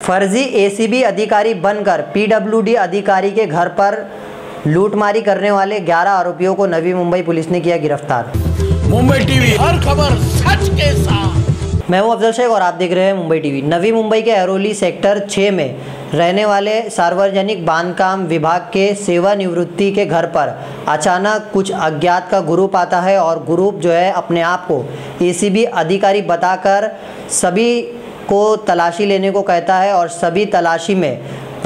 फर्जी एसीबी अधिकारी बनकर पीडब्ल्यूडी अधिकारी के घर पर लूटमारी करने वाले 11 आरोपियों को नवी मुंबई पुलिस ने किया गिरफ्तार। मुंबई टीवी, हर खबर सच के साथ। मैं हूं अफजल शेख और आप देख रहे हैं मुंबई टीवी। नवी मुंबई के अरोली सेक्टर 6 में रहने वाले सार्वजनिक बांधकाम विभाग के सेवानिवृत्ति के घर पर अचानक कुछ अज्ञात का ग्रुप आता है और ग्रुप जो है अपने आप को एसीबी अधिकारी बताकर सभी को तलाशी लेने को कहता है और सभी तलाशी में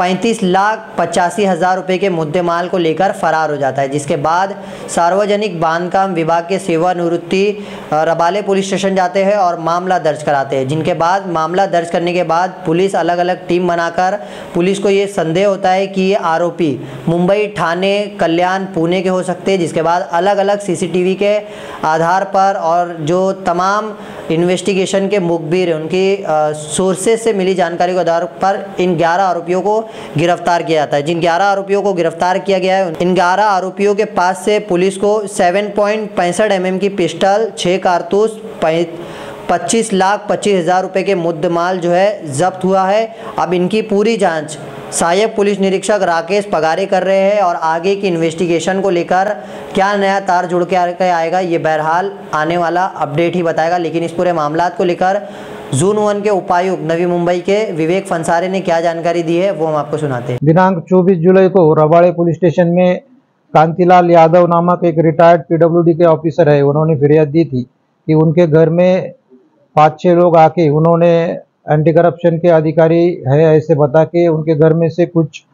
35,85,000 रुपये के मुद्देमाल को लेकर फरार हो जाता है, जिसके बाद सार्वजनिक बांधकाम विभाग के सेवानिवृत्ति रबाले पुलिस स्टेशन जाते हैं और मामला दर्ज कराते हैं। जिनके बाद मामला दर्ज करने के बाद पुलिस अलग अलग टीम बनाकर पुलिस को ये संदेह होता है कि ये आरोपी मुंबई, ठाणे, कल्याण, पुणे के हो सकते हैं। जिसके बाद अलग अलग सीसीटीवी के आधार पर और जो तमाम इन्वेस्टिगेशन के मुखबिर उनकी सोर्सेज से मिली जानकारी के आधार पर इन 11 आरोपियों को गिरफ्तार किया जाता है। जिन 11 आरोपियों को गिरफ्तार किया गया है, इन 11 आरोपियों के पास से पुलिस को 7.65 mm की पिस्टल, 6 कारतूस, 25,25,000 रुपये के मुद्देमाल जो है जब्त हुआ है। अब इनकी पूरी जांच सहायक पुलिस निरीक्षक राकेश पगारे कर रहे हैं और आगे की इन्वेस्टिगेशन को लेकर क्या नया तार जुड़ के आएगा ये बहरहाल आने वाला अपडेट ही बताएगा। लेकिन इस पूरे मामला को लेकर जोन 1 के उपायुक्त नवी मुंबई के विवेक फंसारे ने क्या जानकारी दी है वो हम आपको सुनाते हैं। दिनांक 24 जुलाई को रबाड़े पुलिस स्टेशन में कांतिलाल यादव नामक एक रिटायर्ड पीडब्ल्यूडी के ऑफिसर है, उन्होंने फिरियाद दी थी कि उनके घर में 5-6 लोग आके उन्होंने एंटी करप्शन के अधिकारी है ऐसे बता के उनके घर में से कुछ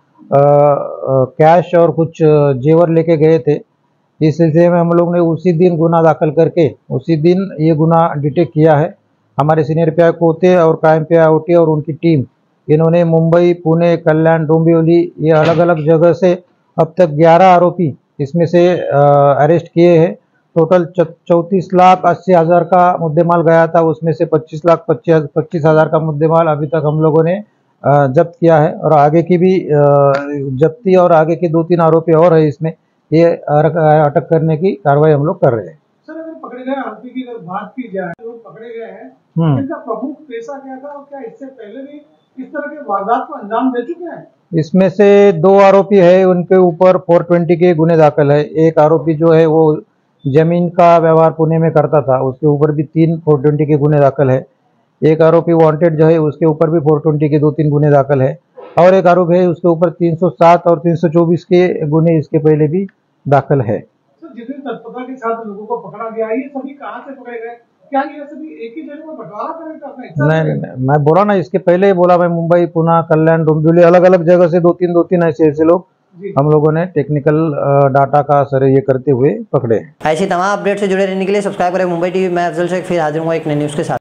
कैश और कुछ जेवर लेके गए थे। इस सिलसिले में हम लोग ने उसी दिन गुना दाखिल करके उसी दिन ये गुना डिटेक्ट किया है। हमारे सीनियर पीआई कोते और क्राइम पीआई ओटी और उनकी टीम इन्होंने मुंबई, पुणे, कल्याण, डोंबिवली ये अलग अलग जगह से अब तक 11 आरोपी इसमें से अरेस्ट किए हैं। टोटल 34,80,000 का मुद्देमाल गया था, उसमें से 25,25,000 का मुद्देमाल अभी तक हम लोगों ने जब्त किया है और आगे की भी जब्ती और आगे के 2-3 आरोपी और है इसमें, ये अटक करने की कार्रवाई हम लोग कर रहे हैं। सर, अगर पकड़े गए आरोपी की अगर बात की जाए, लोग पकड़े गए हैं, इनका प्रमुख पेशा क्या था और क्या इससे पहले भी इस तरह के वारदात को अंजाम दे चुके हैं? इसमें से 2 आरोपी है, उनके ऊपर 420 के गुने दाखिल है। एक आरोपी जो है वो जमीन का व्यवहार पुणे में करता था, उसके ऊपर भी 3 420 के गुने दाखिल है। एक आरोपी वांटेड जो है उसके ऊपर भी 420 के 2-3 गुने दाखिल है और एक आरोपी है उसके ऊपर 307 और 324 के गुने इसके पहले भी दाखिल है। सर, जितनी तत्परता के साथ लोगों को पकड़ा गया, ये सभी कहां से पकड़े गए? क्या ये सभी एक ही जगह में बंटवारा करेंगे? नहीं, मैं बोला ना, इसके पहले ही बोला मैं, मुंबई, पुणे, कल्याण, डोंबिवली अलग अलग जगह से 2-3 ऐसे लोग हम लोगों ने टेक्निकल डाटा का सर ये करते हुए पकड़े। ऐसी तमाम अपडेट से जुड़े रहने के लिए सब्सक्राइब करें मुंबई टीवी। मैं अफजल शेख फिर हाजिर हूँ एक नई न्यूज़ के साथ।